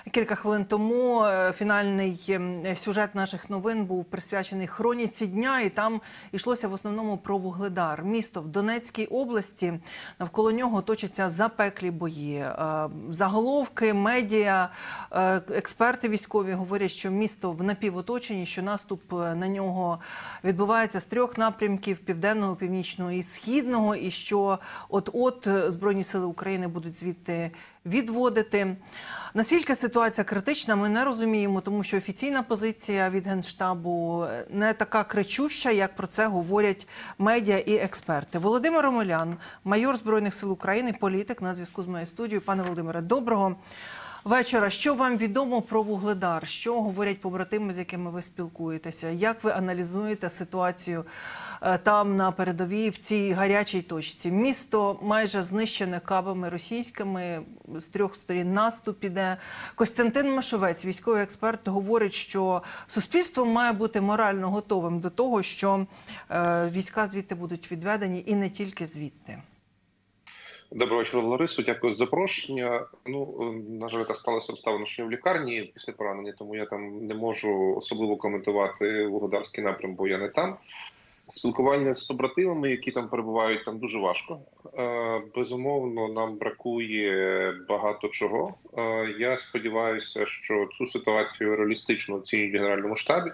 Кілька хвилин тому фінальний сюжет наших новин був присвячений хроніці дня, і там йшлося в основному про Вугледар. Місто в Донецькій області, навколо нього точаться запеклі бої. Заголовки, медіа, експерти військові говорять, що місто в напівоточенні, що наступ на нього відбувається з 3 напрямків – південного, північного і східного, і що от-от Збройні сили України будуть звідти відводити. Наскільки ситуація критична, ми не розуміємо, тому що офіційна позиція від Генштабу не така кричуща, як про це говорять медіа і експерти. Володимир Омелян, майор Збройних сил України, політик, на зв'язку з моєю студією. Пане Володимире, доброго вечора. Що вам відомо про Вугледар? Що говорять побратими, з якими ви спілкуєтеся? Як ви аналізуєте ситуацію там на передовій, в цій гарячій точці? Місто майже знищене кабами російськими, з 3 сторін наступ іде. Костянтин Машовець, військовий експерт, говорить, що суспільство має бути морально готовим до того, що війська звідти будуть відведені, і не тільки звідти. Доброго вечора, Ларисо. Дякую за запрошення. На жаль, так сталося обставина, що я в лікарні після поранення, тому я там не можу особливо коментувати Вугледарський напрям, бо я не там. Спілкування з побратимами, які там перебувають, там дуже важко. Безумовно, нам бракує багато чого. Я сподіваюся, що цю ситуацію реалістично оцінюють в Генеральному штабі.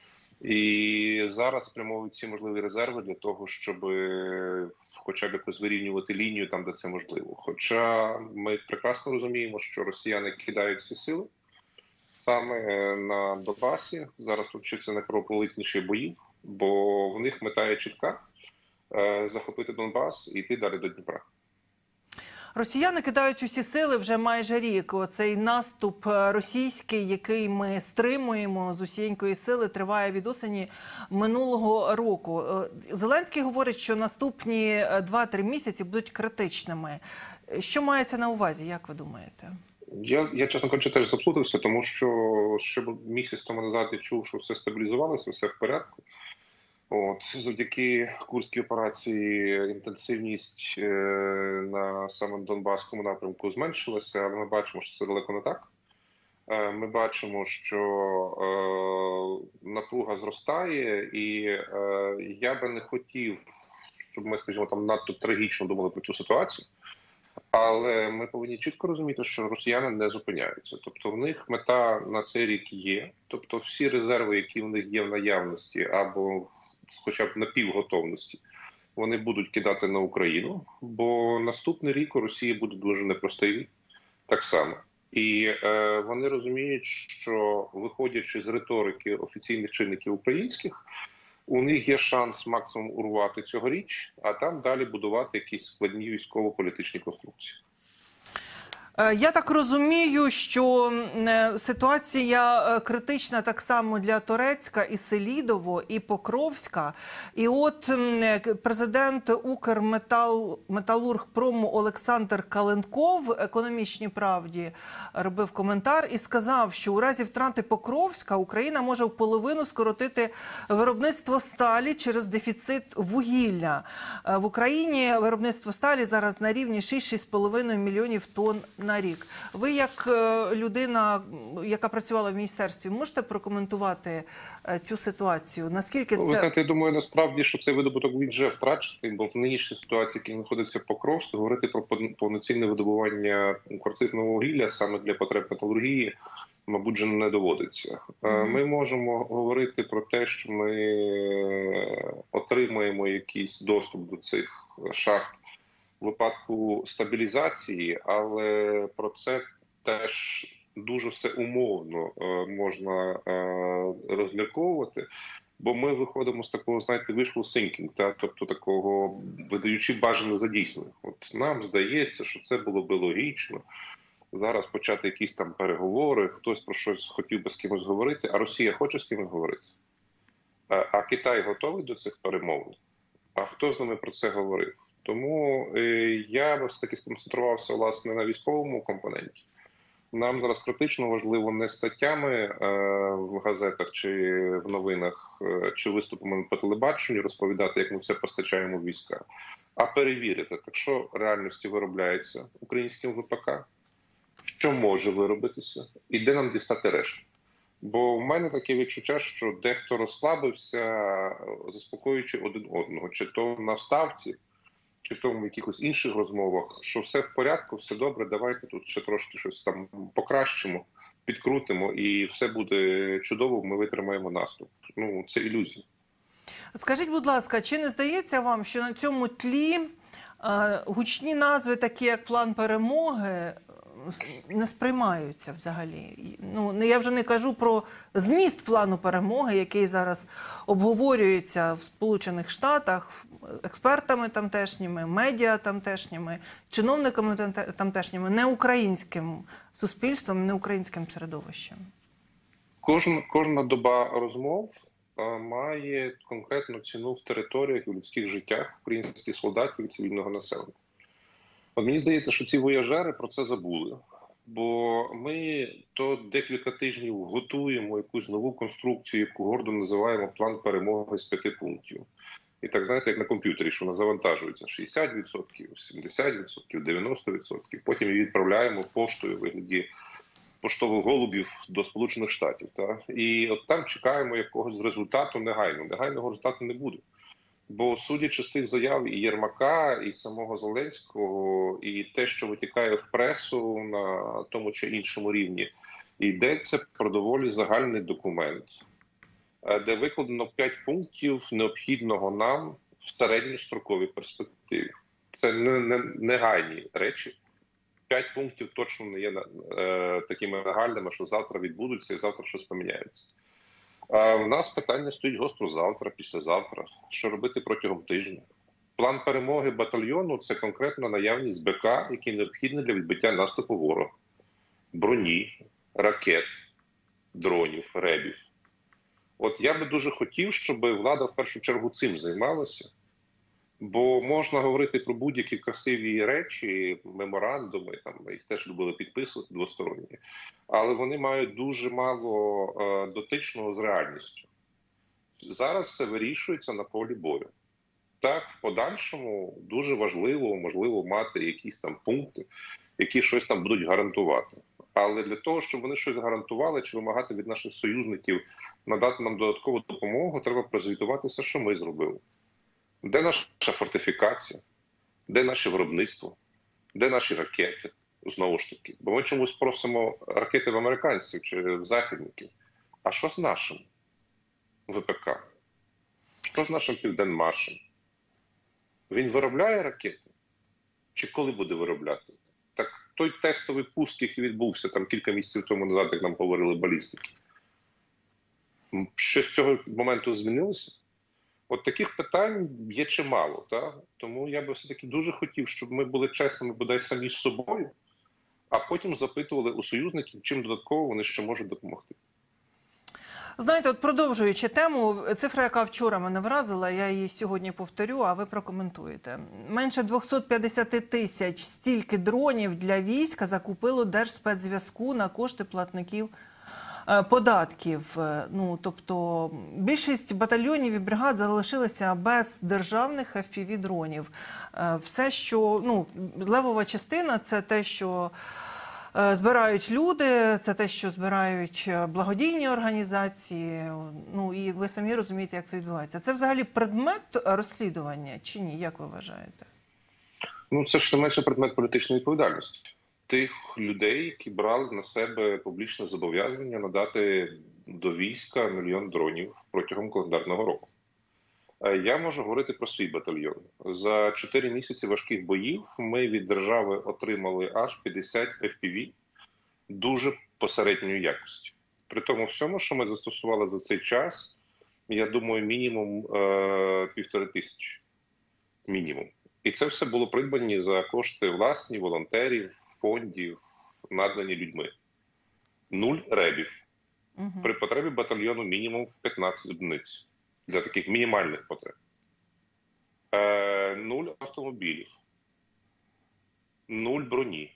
І зараз спрямовують ці можливі резерви для того, щоб хоча б якось вирівнювати лінію там, де це можливо. Хоча ми прекрасно розуміємо, що росіяни кидають всі сили саме на Донбасі. Зараз точаться найкровопролитніші бої, бо в них мета є чітка – захопити Донбас і йти далі до Дніпра. Росіяни кидають усі сили вже майже рік. Оцей наступ російський, який ми стримуємо з усієнької сили, триває від осені минулого року. Зеленський говорить, що наступні 2-3 місяці будуть критичними. Що мається на увазі, як ви думаєте? Я чесно кажучи, теж заплутався, тому що ще місяць тому назад я чув, що все стабілізувалося, все в порядку. Завдяки Курській операції інтенсивність на саме Донбаському напрямку зменшилася, але ми бачимо, що це далеко не так. Ми бачимо, що напруга зростає, і я би не хотів, щоб ми, скажімо, там надто трагічно думали про цю ситуацію. Але ми повинні чітко розуміти, що росіяни не зупиняються. Тобто в них мета на цей рік є. Тобто всі резерви, які в них є в наявності або хоча б на півготовності, вони будуть кидати на Україну. Бо наступний рік у Росії буде дуже непростий рік. Так само. І вони розуміють, що виходячи з риторики офіційних чинників українських, у них є шанс максимум урвати цьогоріч, а там далі будувати якісь складні військово-політичні конструкції. Я так розумію, що ситуація критична так само для Торецька, і Селідово, і Покровська. І от президент Укрметалургпрому Олександр Каленков в «Економічній правді» робив коментар і сказав, що у разі втрати Покровська Україна може в половину скоротити виробництво сталі через дефіцит вугілля. В Україні виробництво сталі зараз на рівні 6-6,5 мільйонів тонн на рік. Ви, як людина, яка працювала в міністерстві, можете прокоментувати цю ситуацію? Наскільки це... Ви знаєте, я думаю, насправді, що цей видобуток він вже втрачений, бо в нинішній ситуації, який знаходиться в Покровську, говорити про повноцінне видобування кварцитного вугілля саме для потреб металургії, мабуть, вже не доводиться. Ми можемо говорити про те, що ми отримаємо якийсь доступ до цих шахт в випадку стабілізації, але про це теж дуже все умовно можна розмірковувати, бо ми виходимо з такого, знаєте, wishful thinking, тобто такого, видаючи бажане за дійсне. От нам здається, що це було би логічно зараз почати якісь там переговори, хтось про щось хотів би з кимось говорити, а Росія хоче з кимось говорити. А Китай готовий до цих перемовин? А хто з ними про це говорив? Тому я все-таки сконцентрувався, власне, на військовому компоненті. Нам зараз критично важливо не статтями в газетах чи в новинах, чи виступами по телебаченню розповідати, як ми все постачаємо в війська, а перевірити, так що в реальності виробляється українським ВПК, що може виробитися, і де нам дістати решту. Бо в мене таке відчуття, що дехто розслабився, заспокоюючи один одного, чи то на ставці, чи то в якихось інших розмовах, що все в порядку, все добре, давайте тут ще трошки щось там покращимо, підкрутимо, і все буде чудово, ми витримаємо наступ. Ну, це ілюзія. Скажіть, будь ласка, чи не здається вам, що на цьому тлі гучні назви, такі як «План перемоги», не сприймаються взагалі? Ну, я вже не кажу про зміст плану перемоги, який зараз обговорюється в Сполучених Штатах експертами тамтешніми, медіа тамтешніми, чиновниками тамтешніми, не українським суспільством, не українським середовищем. Кожна доба розмов має конкретну ціну в територіях і в людських життях українських солдатів і цивільного населення. От мені здається, що ці вояжери про це забули. Бо ми то декілька тижнів готуємо якусь нову конструкцію, яку гордо називаємо «План перемоги з 5 пунктів». І так, знаєте, як на комп'ютері, що вона завантажується 60%, 70%, 90%. Потім її відправляємо поштою у вигляді поштових голубів до Сполучених Штатів. І от там чекаємо якогось результату негайного. Негайного результату не буде. Бо судячи з тих заяв і Єрмака, і самого Зеленського, і те, що витікає в пресу на тому чи іншому рівні, йдеться про доволі загальний документ, де викладено 5 пунктів необхідного нам в середньостроковій перспективі. Це не негайні речі. 5 пунктів точно не є такими нагальними, що завтра відбудуться і завтра щось поміняється. В нас питання стоїть гостро завтра, післязавтра. Що робити протягом тижня? План перемоги батальйону – це конкретна наявність БК, які необхідні для відбиття наступу ворога. Броні, ракет, дронів, ребів. От я би дуже хотів, щоб влада в першу чергу цим займалася. Бо можна говорити про будь-які красиві речі, меморандуми, там їх теж любили підписувати двосторонні, але вони мають дуже мало дотичного з реальністю. Зараз все вирішується на полі бою. Так, в подальшому дуже важливо, можливо, мати якісь там пункти, які щось там будуть гарантувати. Але для того, щоб вони щось гарантували чи вимагати від наших союзників надати нам додаткову допомогу, треба прозвітуватися, що ми зробили. Де наша фортифікація? Де наше виробництво? Де наші ракети? Знову ж таки. Бо ми чомусь просимо ракети в американців чи в західників. А що з нашим ВПК? Що з нашим Південмашем? Він виробляє ракети? Чи коли буде виробляти? Так той тестовий пуск, який відбувся там кілька місяців тому назад, як нам говорили балістики, що з цього моменту змінилося? От таких питань є чимало. Тому я би все-таки дуже хотів, щоб ми були чесними бодай самі з собою, а потім запитували у союзників, чим додатково вони ще можуть допомогти. Знаєте, от продовжуючи тему, цифра, яка вчора мене вразила, я її сьогодні повторю, а ви прокоментуєте. Менше 250 тисяч стільки дронів для війська закупило Держспецзв'язку на кошти платників податків. Ну, тобто більшість батальйонів і бригад залишилися без державних FPV-дронів. Все, що, ну, левова частина – це те, що збирають люди, це те, що збирають благодійні організації. Ну, і ви самі розумієте, як це відбувається. Це взагалі предмет розслідування чи ні? Як ви вважаєте? Ну, це ж не менше предмет політичної відповідальності. Тих людей, які брали на себе публічне зобов'язання надати до війська 1 мільйон дронів протягом календарного року. Я можу говорити про свій батальйон. За 4 місяці важких боїв ми від держави отримали аж 50 FPV дуже посередньої якості. При тому всьому, що ми застосували за цей час, я думаю, мінімум 1500. Мінімум. І це все було придбані за кошти власні, волонтерів, фондів, надані людьми. 0 ребів. При потребі батальйону мінімум в 15 одиниць. Для таких мінімальних потреб. 0 автомобілів. 0 броні.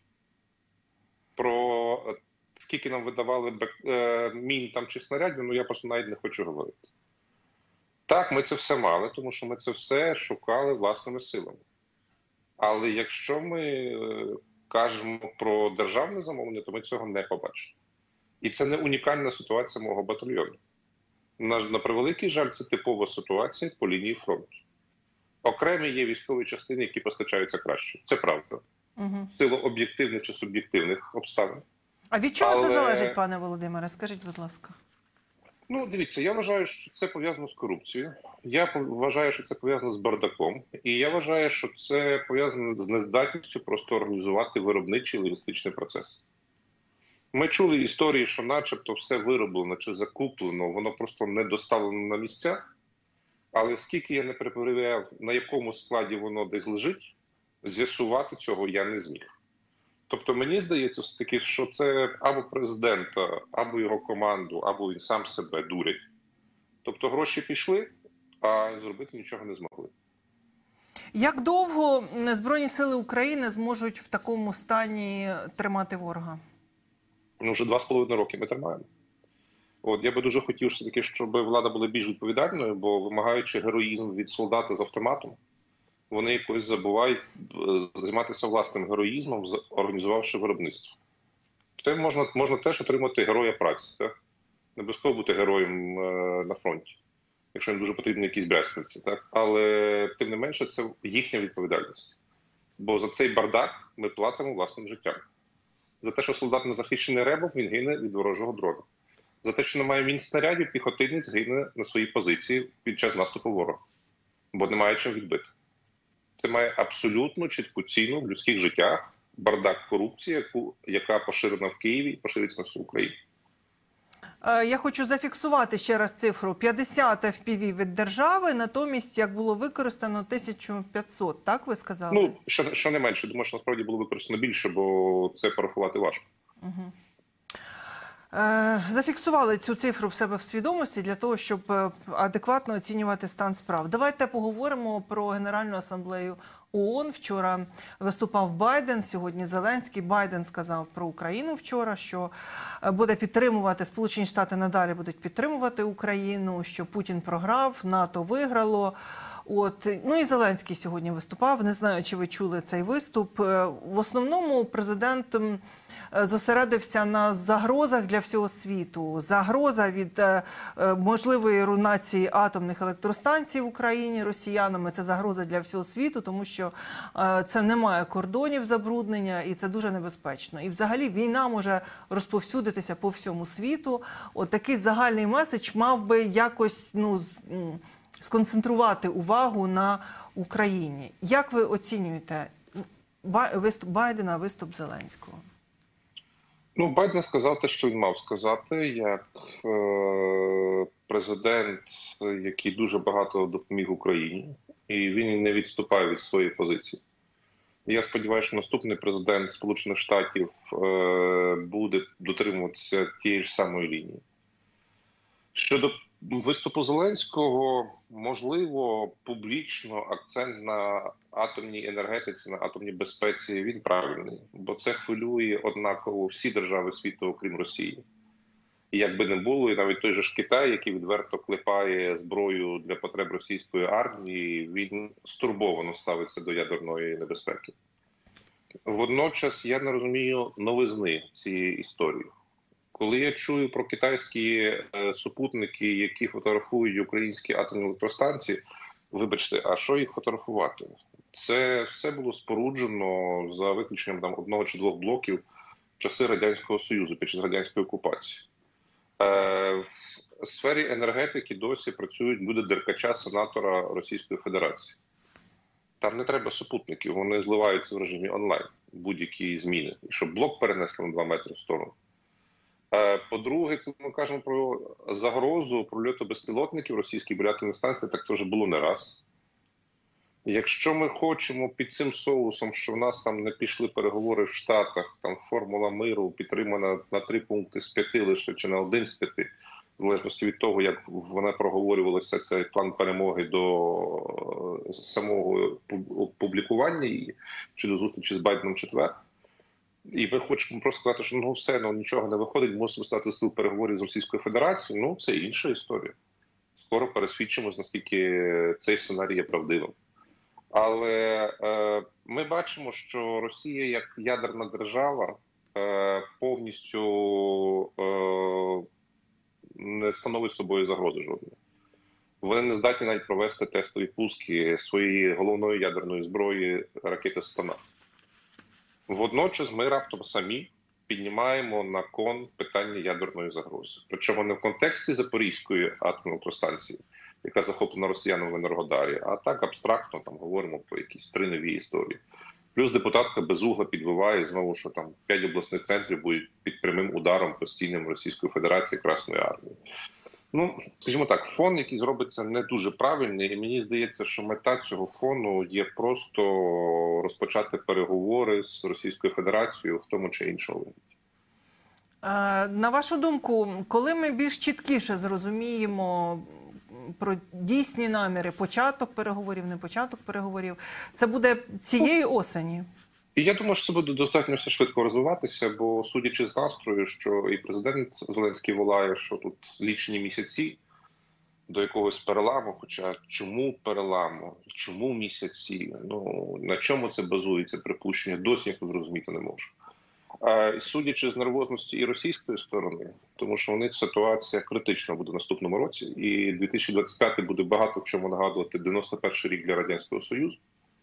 Про скільки нам видавали мін там чи снарядів, ну я просто навіть не хочу говорити. Так, ми це все мали, тому що ми це все шукали власними силами. Але якщо ми кажемо про державне замовлення, то ми цього не побачимо. І це не унікальна ситуація мого батальйону. На превеликий жаль, це типова ситуація по лінії фронту. Окремі є військові частини, які постачаються краще. Це правда. В силу об'єктивних чи суб'єктивних обставин. А від чого це залежить, пане Володимире? Скажіть, будь ласка. Ну, дивіться, я вважаю, що це пов'язано з корупцією. Я вважаю, що це пов'язано з бардаком. І я вважаю, що це пов'язано з нездатністю просто організувати виробничий логістичний процес. Ми чули історії, що начебто все вироблено чи закуплено, воно просто не доставлено на місця. Але скільки я не перевіряв, на якому складі воно десь лежить, з'ясувати цього я не зміг. Тобто мені здається все-таки, що це або президента, або його команду, або він сам себе дурить. Тобто гроші пішли, а зробити нічого не змогли. Як довго Збройні сили України зможуть в такому стані тримати ворога? Ну, вже 2,5 роки ми тримаємо. Я би дуже хотів все-таки, щоб влада була більш відповідальною, бо вимагаючи героїзм від солдата з автоматом, вони якось забувають займатися власним героїзмом, організувавши виробництво. Це можна теж отримати героя праці. Так? Не обов'язково бути героєм на фронті, якщо їм дуже потрібні якісь брязкальці. Так? Але, тим не менше, це їхня відповідальність. Бо за цей бардак ми платимо власним життям. За те, що солдат не захищений ребом, він гине від ворожого дрона. За те, що немає мінь-снарядів, піхотинець гине на своїй позиції під час наступу ворога. Бо немає чим відбити. Це має абсолютно чітку ціну в людських життях, бардак корупції, яка поширена в Києві і пошириться на всю Україну. Я хочу зафіксувати ще раз цифру. 50 FPV від держави, натомість, як було використано, 1500, так ви сказали? Ну, що не менше. Думаю, що насправді було використано більше, бо це порахувати важко. Угу. Зафіксували цю цифру в себе в свідомості для того, щоб адекватно оцінювати стан справ. Давайте поговоримо про Генеральну асамблею ООН. Вчора виступав Байден, сьогодні Зеленський. Байден сказав про Україну вчора, що буде підтримувати, Сполучені Штати надалі будуть підтримувати Україну, що Путін програв, НАТО виграло. Ну і Зеленський сьогодні виступав. Не знаю, чи ви чули цей виступ. В основному президент зосередився на загрозах для всього світу. Загроза від можливої руйнації атомних електростанцій в Україні росіянами. Це загроза для всього світу, тому що це не має кордонів забруднення і це дуже небезпечно. І взагалі війна може розповсюдитися по всьому світу. Такий загальний меседж мав би якось, сконцентрувати увагу на Україні. Як ви оцінюєте виступ Байдена, виступ Зеленського? Ну, Байден сказав те, що він мав сказати, як президент, який дуже багато допоміг Україні, і він не відступає від своєї позиції. Я сподіваюся, що наступний президент Сполучених Штатів буде дотримуватися тієї ж самої лінії. Щодо виступу Зеленського, можливо, публічно акцент на атомній енергетиці, на атомній безпеці, він правильний. Бо це хвилює однаково всі держави світу, окрім Росії. І як би не було, і навіть той же ж Китай, який відверто клепає зброю для потреб російської армії, він стурбовано ставиться до ядерної небезпеки. Водночас я не розумію новизни цієї історії. Коли я чую про китайські супутники, які фотографують українські атомні електростанції, вибачте, а що їх фотографувати? Це все було споруджено за виключенням одного чи двох блоків в часи Радянського Союзу, під час радянської окупації. В сфері енергетики досі працюють люди Деркача, сенатора Російської Федерації. Там не треба супутників, вони зливаються в режимі онлайн, будь-які зміни, і щоб блок перенесли на 2 метри в сторону. По-друге, коли ми кажемо про загрозу прольоту безпілотників російських біля атомних станцій, так це вже було не раз. Якщо ми хочемо під цим соусом, що в нас там не пішли переговори в Штатах, там формула миру підтримана на 3 пункти з 5 лише, чи на 1 з 5, в залежності від того, як вона проговорювалася, цей план перемоги до самого публікування її, чи до зустрічі з Байденом в четвер. І ми хочемо просто сказати, що все, нічого не виходить, мусимо стати сил переговорів з Російською Федерацією. Це інша історія. Скоро пересвідчимось, наскільки цей сценарій є правдивим. Але ми бачимо, що Росія як ядерна держава повністю не становить собою загрози жодної. Вони не здатні навіть провести тестові пуски своєї головної ядерної зброї ракети «Стана». Водночас ми раптом самі піднімаємо на кон питання ядерної загрози. Причому не в контексті Запорізької атомної електростанції, яка захоплена росіянами в Енергодарі, а так абстрактно там говоримо про якісь 3 нові історії. Плюс депутатка Безугла підвиває знову, що там 5 обласних центрів будуть під прямим ударом постійним Російської Федерації Красної Армії. Ну, скажімо так, фон, який зробиться, не дуже правильний, і мені здається, що мета цього фону є просто розпочати переговори з Російською Федерацією в тому чи іншому вигляді. На вашу думку, коли ми більш чіткіше зрозуміємо про дійсні наміри, початок переговорів, не початок переговорів, це буде цієї осені? І я думаю, що це буде достатньо все швидко розвиватися, бо судячи з настрою, що і президент Зеленський волає, що тут лічені місяці до якогось переламу, хоча чому переламу, чому місяці, ну на чому це базується припущення, досі ніхто зрозуміти не може. Судячи з нервозності і російської сторони, тому що у них ситуація критична буде в наступному році, і 2025 буде багато в чому нагадувати 91-й рік для Радянського Союзу.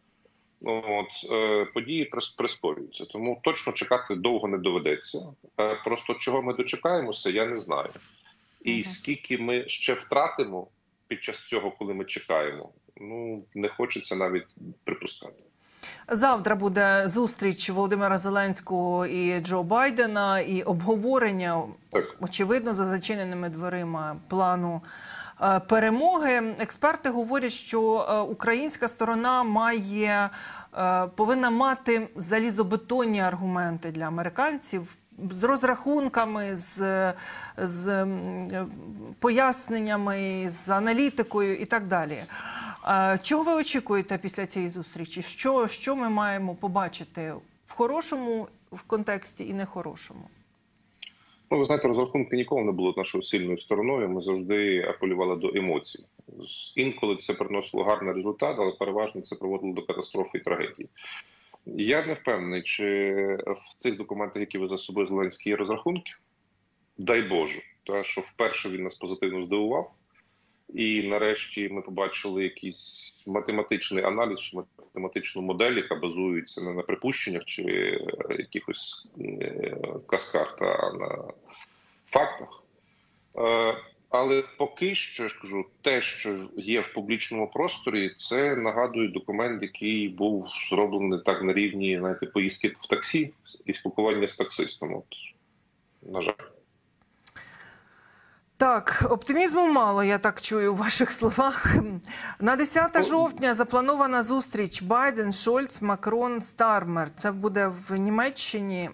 Події прискорюються, тому точно чекати довго не доведеться. Просто чого ми дочекаємося, я не знаю. І скільки ми ще втратимо під час цього, коли ми чекаємо, ну не хочеться навіть припускати. Завтра буде зустріч Володимира Зеленського і Джо Байдена, і обговорення, очевидно, за зачиненими дверима плану перемоги. Експерти говорять, що українська сторона повинна мати залізобетонні аргументи для американців, з розрахунками, з поясненнями, з аналітикою і так далі. Чого ви очікуєте після цієї зустрічі? Що ми маємо побачити в хорошому в контексті і нехорошому? Ну, ви знаєте, розрахунки ніколи не були нашою сильною стороною. Ми завжди апелювали до емоцій. Інколи це приносило гарний результат, але переважно це приводило до катастрофи і трагедії. Я не впевнений, чи в цих документах, які ви за собою Зеленський, є розрахунки. Дай Боже, тому що вперше він нас позитивно здивував. І нарешті ми побачили якийсь математичний аналіз, чи математичну модель, яка базується не на припущеннях чи якихось казках та на фактах. Але поки що, я ж кажу, те, що є в публічному просторі, це нагадує документ, який був зроблений так на рівні, знаєте, поїздки в таксі і спілкування з таксистом. От, на жаль. Так, оптимізму мало, я так чую у ваших словах. На 10 жовтня запланована зустріч Байден, Шольц, Макрон, Стармер. Це буде в Німеччині.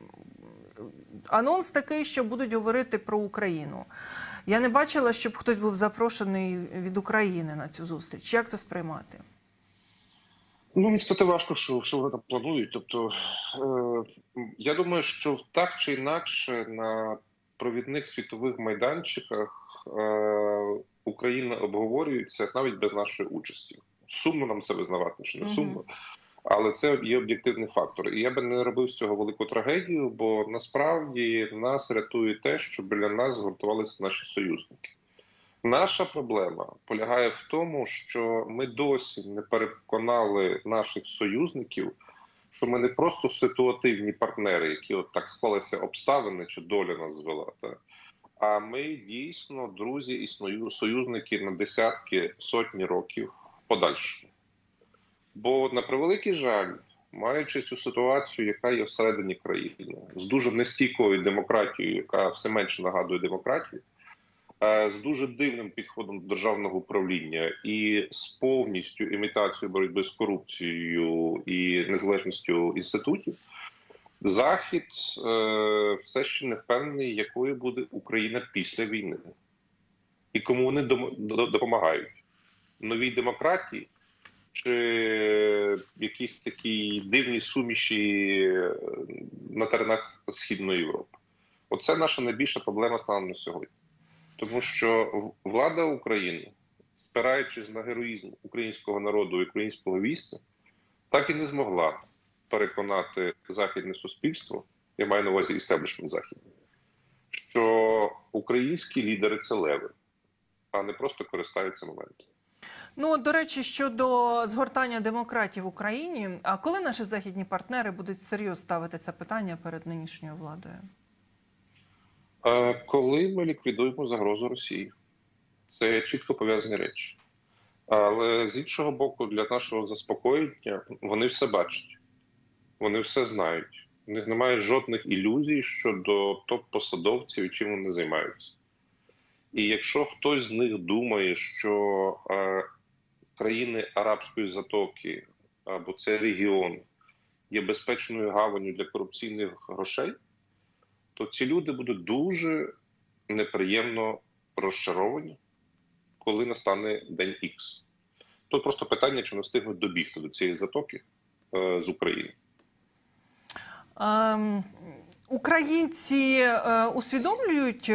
Анонс такий, що будуть говорити про Україну. Я не бачила, щоб хтось був запрошений від України на цю зустріч. Як це сприймати? Ну, мені важко, що вони там планують. Тобто, я думаю, що так чи інакше на провідних світових майданчиках Україна обговорюється навіть без нашої участі. Сумно нам це визнавати, чи не сумно, але це є об'єктивний фактор. І я би не робив з цього велику трагедію, бо насправді нас рятує те, що біля нас згуртувалися наші союзники. Наша проблема полягає в тому, що ми досі не переконали наших союзників, що ми не просто ситуативні партнери, які от так склалися обставини, чи доля нас звела, а ми дійсно друзі і союзники на десятки, сотні років в подальшому. Бо, на превеликий жаль, маючи цю ситуацію, яка є всередині країни, з дуже нестійкою демократією, яка все менше нагадує демократію, з дуже дивним підходом до державного управління і з повністю імітацією боротьби з корупцією і незалежністю інститутів, Захід все ще не впевнений, якою буде Україна після війни. І кому вони допомагають. Новій демократії чи якісь такі дивні суміші на теренах Східної Європи. Оце наша найбільша проблема станом на сьогодні. Тому що влада України спираючись на героїзм українського народу і українського війська, так і не змогла переконати західне суспільство, я маю на увазі істеблішмент західний, що українські лідери – це леви, а не просто користаються моментом. Ну, до речі, щодо згортання демократії в Україні, а коли наші західні партнери будуть серйозно ставити це питання перед нинішньою владою? Коли ми ліквідуємо загрозу Росії. Це чітко пов'язані речі. Але з іншого боку, для нашого заспокоєння вони все бачать, вони все знають. У них немає жодних ілюзій щодо топ-посадовців і чим вони займаються. І якщо хтось з них думає, що країни Арабської Затоки або цей регіон є безпечною гаванню для корупційних грошей, то ці люди будуть дуже неприємно розчаровані, коли настане день Х. Тут просто питання, чи не встигнуть добігти до цієї затоки з України. Українці усвідомлюють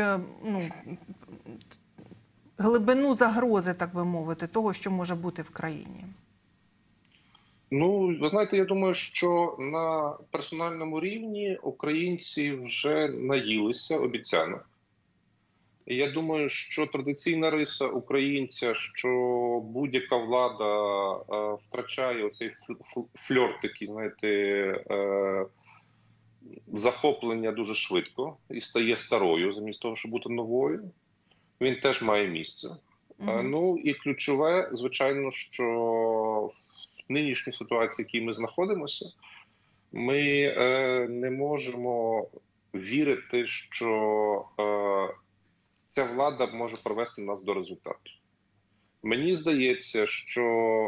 глибину загрози, так би мовити, того, що може бути в країні? Ну, ви знаєте, я думаю, що на персональному рівні українці вже наїлися обіцянок. І я думаю, що традиційна риса українця, що будь-яка влада втрачає оцей фльор такий, знаєте, захоплення дуже швидко і стає старою, замість того, щоб бути новою, він теж має місце. Ну і ключове, звичайно, що в нинішній ситуації, в якій ми знаходимося, ми не можемо вірити, що ця влада може привести нас до результату. Мені здається, що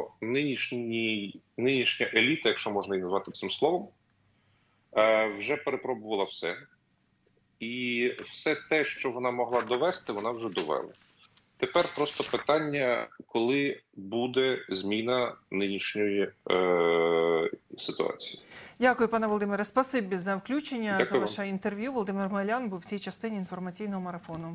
нинішня еліта, якщо можна її назвати цим словом, вже перепробувала все. І все те, що вона могла довести, вона вже довела. Тепер просто питання, коли буде зміна нинішньої ситуації. Дякую, пане Володимире. Спасибі за включення, Дякую за вам. ваше інтерв'ю. Володимир Омелян був в цій частині інформаційного марафону.